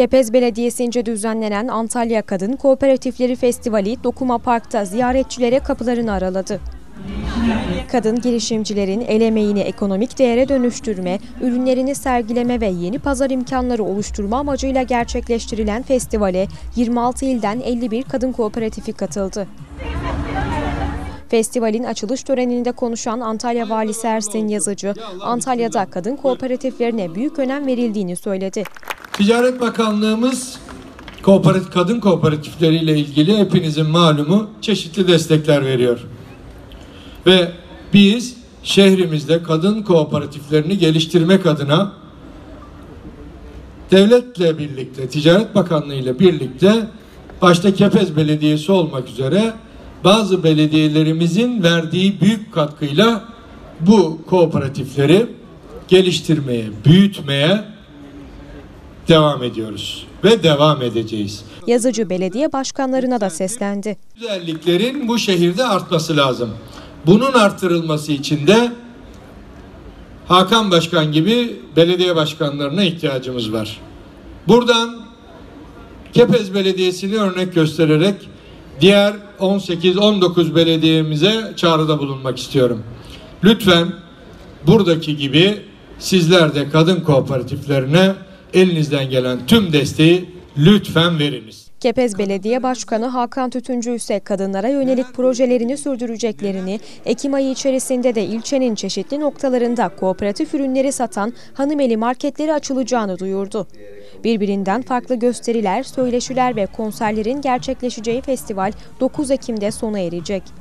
Kepez Belediyesi'nce düzenlenen Antalya Kadın Kooperatifleri Festivali Dokuma Park'ta ziyaretçilere kapılarını araladı. Kadın girişimcilerin el emeğini ekonomik değere dönüştürme, ürünlerini sergileme ve yeni pazar imkanları oluşturma amacıyla gerçekleştirilen festivale 26 ilden 51 kadın kooperatifi katıldı. Festivalin açılış töreninde konuşan Antalya Valisi Ersin Yazıcı, Antalya'da kadın kooperatiflerine büyük önem verildiğini söyledi. Ticaret Bakanlığımız kadın kooperatifleriyle ilgili hepinizin malumu çeşitli destekler veriyor. Ve biz şehrimizde kadın kooperatiflerini geliştirmek adına devletle birlikte, Ticaret Bakanlığı ile birlikte başta Kepez Belediyesi olmak üzere bazı belediyelerimizin verdiği büyük katkıyla bu kooperatifleri geliştirmeye, büyütmeye devam ediyoruz ve devam edeceğiz. Yazıcı belediye başkanlarına da seslendi. Güzelliklerin bu şehirde artması lazım. Bunun artırılması için de Hakan Başkan gibi belediye başkanlarına ihtiyacımız var. Buradan Kepez Belediyesi'ni örnek göstererek diğer 18-19 belediyemize çağrıda bulunmak istiyorum. Lütfen buradaki gibi sizler de kadın kooperatiflerine elinizden gelen tüm desteği lütfen veriniz. Kepez Belediye Başkanı Hakan Tütüncü ise kadınlara yönelik projelerini sürdüreceklerini, Ekim ayı içerisinde de ilçenin çeşitli noktalarında kooperatif ürünleri satan hanımeli marketleri açılacağını duyurdu. Birbirinden farklı gösteriler, söyleşiler ve konserlerin gerçekleşeceği festival 9 Ekim'de sona erecek.